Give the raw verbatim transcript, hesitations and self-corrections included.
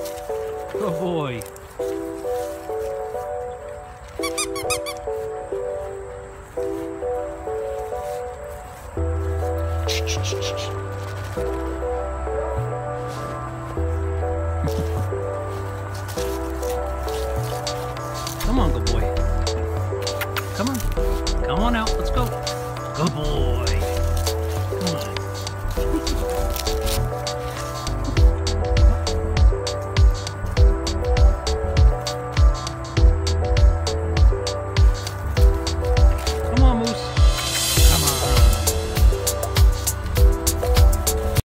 Good boy. Come on, good boy. Come on. Come on out. Let's go. Good boy. Come on.